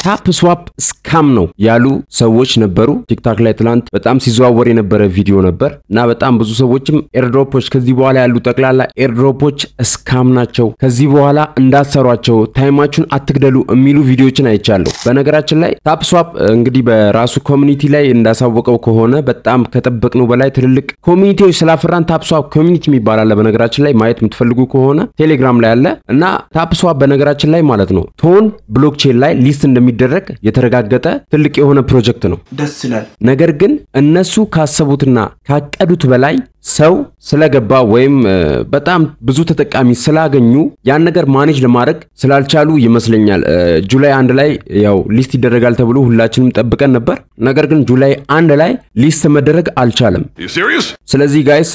ታፕ ስዋፕ ስካም ነው ያሉ ሰዎች ነበሩ ቲክታክ ላይ ትላንት በጣም ሲዘዋወር የነበረ ቪዲዮ ነበር እና በጣም ብዙ ሰዎችም ኤርድሮፖች ከዚህ በኋላ ያሉ ጠቅላላ ኤርድሮፖች ስካም ናቸው ከዚህ በኋላ እንዳሰሯቸው ታይማችሁን አትግደሉ የሚሉ ቪዲዮችን አይቻለሁ በነገራችን ላይ ታፕ ስዋፕ እንግዲህ በራሱ ኮሚኒቲ ላይ እንዳሳወቀው ከሆነ በጣም ከጠበቅነው በላይ ትልልቅ ኮሚኒቲዎች ስላፈራን ታፕ ስዋፕ ኮሚኒቲ የሚባል አለ በነገራችን ላይ ማየት የምትፈልጉ ከሆነ ቴሌግራም ላይ አለ እና ታፕ ስዋፕ በነገራችን ላይ ማለት ነው ቶን ብሎክቼን ላይ ሊስት እንደሚደረግ የተረጋገጠ ትልቅ የሆነ ፕሮጀክት ነው ደስ ይላል ነገር ግን እነሱ ካሰቡትና ካቀዱት በላይ ሰው ስለገባ ወይም በጣም ብዙ ተጠቃሚ ስላገኙ ያን ነገር ማኔጅ ለማድረግ ስላልቻሉ ይመስለኛል ጁላይ 1 ላይ ያው ሊስት ይደረጋል ተብሎ ሁላችንም ጠብቀን ነበር ነገር ግን ጁላይ 1 ላይ ሊስት መደረግ አልቻለም ስለዚህ ጋይስ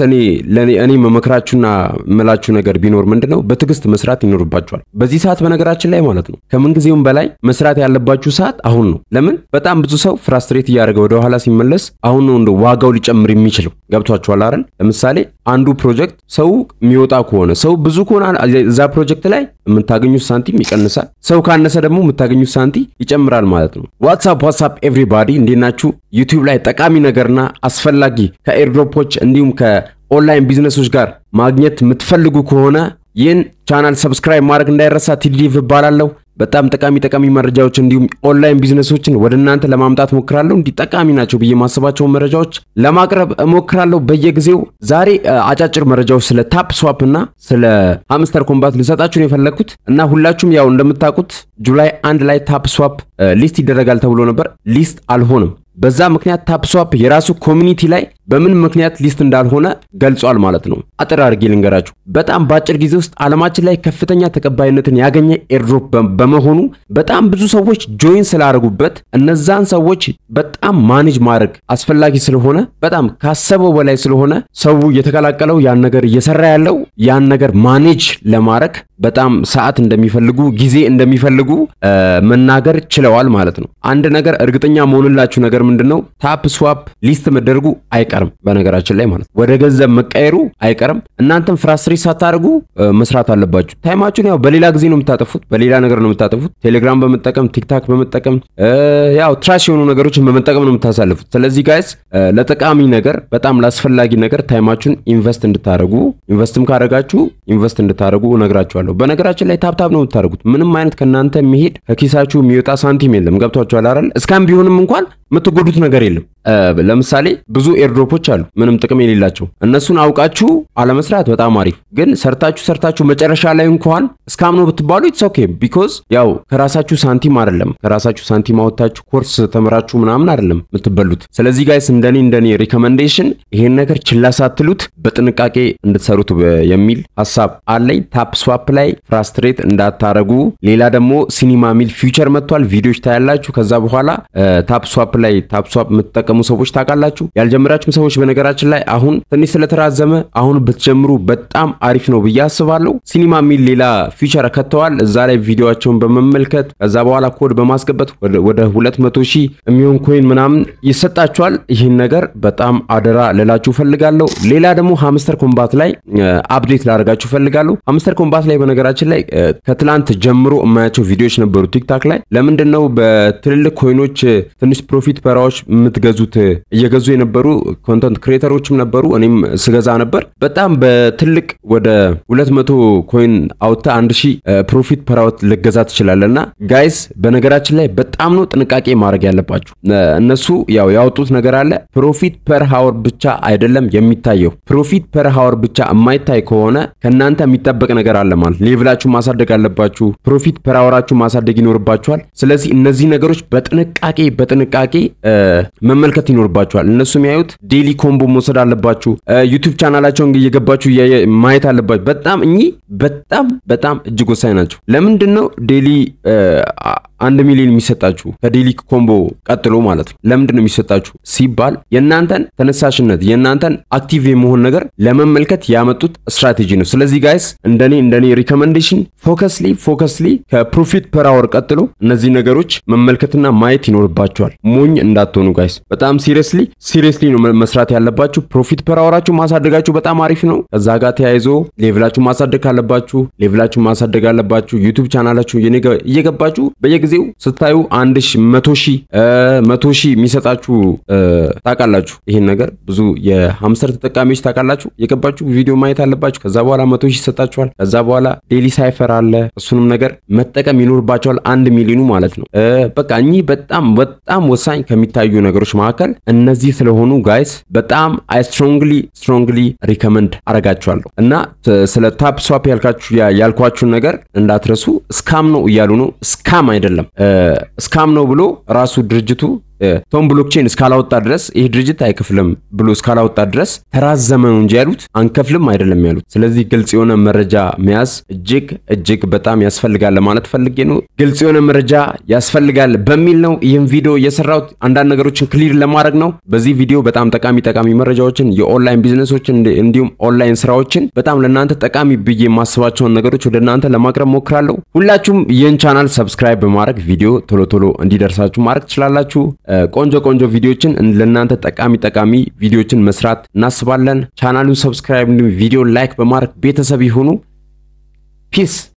እኔ መመክራችሁና መላችሁ ነገር ቢኖር ምንድነው በትግስት መስራት ይኖርባችኋል በዚህ ሰዓት በነገራችን ላይ ማለት ነው ከምን ጊዜውም በላይ መስራት ያለባችሁ ሰዓት አሁን ነው ለምን በጣም ብዙ ሰው ፍራስትሬት ያደረገ ወደ ኋላ ሲመለስ አሁን ነው እንደ ዋጋው ሊጨምር የሚችለው ገብቷችኋል አይደል ለምሳሌ አንዱ ፕሮጀክት ሰው የሚወጣ ከሆነ ሰው ብዙ ከሆነ እዛ ፕሮጀክት ላይ የምታገኙት ሳንቲም ይቀንሳል ሰው ካነሰ ደግሞ የምታገኙት ሳንቲም ይጨምራል ማለት ነው ዋትስአፕ ኤቭሪባዲ እንዴናችሁ ዩቲዩብ ላይ ጠቃሚ ነገርና አስፈላጊ ከኤርድሮፖች እንዲሁም ከኦንላይን ቢዝነሶች ጋር ማግኘት የምትፈልጉ ከሆነ ይህን ቻናል ሰብስክራይብ ማድረግ እንዳይረሳ ቲዲዲቭ ባላለው በጣም ጠቃሚ መረጃዎች እንዲሁም ኦንላይን ቢዝነሶችን ወደናንተ ለማምጣት ሞክራለሁ እንዲ ጠቃሚ ናቸው በየ ማሰባቸው መረጃዎች ለማቅረብ ሞክራለሁ በየጊዜው ዛሬ አጫጭር መረጃዎች ስለ ታፕ ስዋፕ እና ስለ ሃምስተር ኮምባት ልሰጣችሁ ነው የፈለኩት እና ሁላችሁም ያው እንደምታውቁት ጁላይ 1 ላይ ታፕ ስዋፕ ሊስት ይደረጋል ተብሎ ነበር ሊስት አልሆነም በዛ ምክንያት ታፕ ስዋፕ የራሱ ኮሚኒቲ ላይ በምን ምክንያት ሊስት እንዳልሆነ ገልጿል ማለት ነው አጥራ አርጌ ልንገራችሁ በጣም ባጭር ጊዜ ውስጥ ዓለማችን ላይ ከፍተኛ ተቀባይነትን ያገኘ ኤርድሮፕ በመሆኑ በጣም ብዙ ሰዎች ጆይን ስላደረጉበት እነዛን ሰዎች በጣም ማኔጅ ማድረግ አስፈላጊ ስለሆነ በጣም ካሰበው በላይ ስለሆነ ሰው የተከላከለው ያን ነገር እየሰራ ያለው ያን ነገር ማኔጅ ለማድረግ በጣም ሰዓት እንደሚፈልጉ ጊዜ እንደሚፈልጉ መናገር ችለዋል ማለት ነው አንድ ነገር እርግጠኛ መሆንላችሁ ነገር ምንድነው ታፕ ስዋፕ ሊስት መደረጉ አይቀርም በነገራችን ላይ ማለት ወደ ገንዘብ መቀየሩ አይቀርም እናንተም ፍራስትሬት ሳታርጉ መስራት አለባችሁ ታይማችሁን ያው በሌላ ጊዜ ነው የምታጠፉት በሌላ ነገር ነው የምታጠፉት ቴሌግራም በመጠቀም ቲክታክ በመጠቀም ያው ትራሽ የሆኑ ነገሮችን በመጠቀም ነው የምታሳልፉት ስለዚህ ጋይስ ለጠቃሚ ነገር በጣም ላስፈላጊ ነገር ታይማችሁን ኢንቨስት እንድታረጉ ኢንቨስትም ካረጋችሁ ኢንቨስት እንድታረጉ እነግራችኋለሁ በነገራችን ላይ ታፕ ነው የምታረጉት ምንም አይነት ከናንተ የሚሄድ ከኪሳችሁ የሚወጣ ሳንቲም የለም ገብቷችኋል አይደል እስካም ቢሆንም እንኳን ምትጎዱት ነገር የለም ለምሳሌ ብዙ ኤርድሮፖች አሉ ምንም ጥቅም የሌላቸው እነሱን አውቃችሁ አለመስራት በጣም አሪፍ ግን ሰርታችሁ መጨረሻ ላይ እንኳን እስካም ነው ብትባሉ ኢትስ ኦኬ ቢኮዝ ያው ከራሳችሁ ሳንቲም አይደለም ከራሳችሁ ሳንቲም አውጣችሁ ኮርስ ተመራችሁ ምናምን አይደለም ምትበሉት ስለዚህ ጋይስ እንደኔ ሪኮመንዴሽን ይሄን ነገር ችላ ሳትሉት በጥንቃቄ እንድትሰሩት የሚል ሐሳብ አለኝ ታፕ ስዋፕ ላይ ፍራስትሬት እንዳታረጉ ሌላ ደግሞ ሲኒማ ሚል ፊውቸር መጥቷል ቪዲዮዎች ታያላችሁ ከዛ በኋላ ታፕ ስዋፕ ላይ ታፕ ስዋፕ የምትጠቀሙ ሰዎች ታውቃላችሁ ያልጀመራችሁ ሰዎች በነገራችን ላይ አሁን ትንሽ ስለተራዘመ አሁን ብትጀምሩ በጣም አሪፍ ነው ብዬ አስባለሁ ሲኒማ ሚል ሌላ ፊውቸር ከተዋል እዛ ላይ ቪዲዮአቸውን በመመልከት ከዛ በኋላ ኮድ በማስገባት ወደ 200,000 የሚሆን ኮይን ምናምን ይሰጣችኋል ይሄን ነገር በጣም አደራ ለላችሁ ፈልጋለሁ ሌላ ደግሞ ሃምስተር ኮምባት ላይ አፕዴት ላደርጋችሁ ፈልጋለሁ ሃምስተር ኮምባት ላይ በነገራችን ላይ ከትላንት ጀምሮ የማያቸው ቪዲዮዎች ነበሩ ቲክታክ ላይ ለምንድነው በትልልቅ ኮይኖች ትንሽ ፕሮፊት ፐራዎች የምትገዙት እየገዙ የነበሩ ኮንተንት ክሬተሮችም ነበሩ እኔም ስገዛ ነበር በጣም በትልቅ ወደ 200 ኮይን አውጣ 1000 ፕሮፊት ፐራውት ለገዛ ትችላለና ጋይስ በነገራችን ላይ በጣም ነው ጥንቃቄ ማድረግ ያለባችሁ እነሱ ያው ያወጡት ነገር አለ ፕሮፊት ፐር ሃወር ብቻ አይደለም የሚታየው ፕሮፊት ፐር ሃወር ብቻ የማይታይ ከሆነ ከናንተ የሚጠበቅ ነገር አለ ማለት ሌቭላችሁ ማሳደግ አለባችሁ ፕሮፊት ፐር ሃወራችሁ ማሳደግ ይኖርባችኋል ስለዚህ እነዚህ ነገሮች በጥንቃቄ መመልከት ይኖርባችኋል እነሱ የሚያዩት ዴሊ ኮምቦ መውሰድ አለባችሁ ዩቲዩብ ቻናላቸውን እየገባችሁ ማየት አለባችሁ በጣም እጅግ ወሳኝ ናቸው ለምንድነው ዴሊ 1 ሚሊዮን የሚሰጣችሁ ከዴሊ ኮምቦ ቀጥሎ ማለት ነው ለምንድነው የሚሰጣችሁ ሲባል የናንተን ተነሳሽነት የናንተን አክቲቭ የመሆን ነገር ለመመልከት ያመጡት ስትራቴጂ ነው ስለዚህ ጋይስ እንደኔ ሪኮመንዴሽን ፎከስሊ ከፕሮፊት ፐር አወር ቀጥሎ እነዚህ ነገሮች መመልከትና ማየት ይኖርባችኋል ሞኝ ሞኝ እንዳትሆኑ ጋይስ በጣም ሲሪየስሊ ነው መስራት ያለባችሁ ፕሮፊት ፐር አወራችሁ ማሳደጋችሁ በጣም አሪፍ ነው ከዛ ጋር ተያይዞ ሌቭላችሁ ማሳደግ ካለባችሁ ሌቭላችሁ ማሳደግ አለባችሁ ዩቲዩብ ቻናላችሁ እየገባችሁ በየጊዜው ስታዩ 100,000 የሚሰጣችሁ ታውቃላችሁ ይሄን ነገር ብዙ የሃምስተር ተጠቃሚዎች ታውቃላችሁ የገባችሁ ቪዲዮ ማየት አለባችሁ ከዛ በኋላ 100,000 ይሰጣችኋል ከዛ በኋላ ዴሊ ሳይፈር አለ እሱንም ነገር መጠቀም ይኖርባችኋል 1 ሚሊዮኑ ማለት ነው በቃ እኚ በጣም ወሳኝ ከሚታዩ ነገሮች መካከል እነዚህ ስለሆኑ ጋይስ በጣም አይ ስትሮንግሊ ሪከመንድ አረጋችኋለሁ እና ስለ ታፕ ስዋፕ ያልኳችሁ ነገር እንዳትረሱ ስካም ነው እያሉ ነው ስካም አይደለም ስካም ነው ብሎ ራሱ ድርጅቱ ቶም ብሎክቼን እስካላወጣ ድረስ ይሄ ድርጅት አይከፍልም ብሎ እስካላወጣ ድረስ ተራዘመ ነው እንጂ ያሉት አንከፍልም አይደለም ያሉት ስለዚህ ግልጽ የሆነ መረጃ መያዝ እጅግ በጣም ያስፈልጋል ለማለት ፈልጌ ነው ግልጽ የሆነ መረጃ ያስፈልጋል በሚል ነው ይሄን ቪዲዮ የሰራሁት አንዳንድ ነገሮችን ክሊር ለማድረግ ነው በዚህ ቪዲዮ በጣም ጠቃሚ መረጃዎችን የኦንላይን ቢዝነሶችን እንዲሁም ኦንላይን ስራዎችን በጣም ለናንተ ጠቃሚ ብዬ ማስባቸውን ነገሮች ወደናንተ ለማቅረብ ሞክራለሁ ሁላችሁም ይሄን ቻናል ሰብስክራይብ በማድረግ ቪዲዮ ቶሎ እንዲደርሳችሁ ማድረግ ትችላላችሁ ቆንጆ ቪዲዮችን ለናንተ ጠቃሚ ቪዲዮችን መስራት እናስባለን ቻናሉን ሰብስክራይብ ቪዲዮ ላይክ በማድረግ ቤተሰብ ይሁኑ ፒስ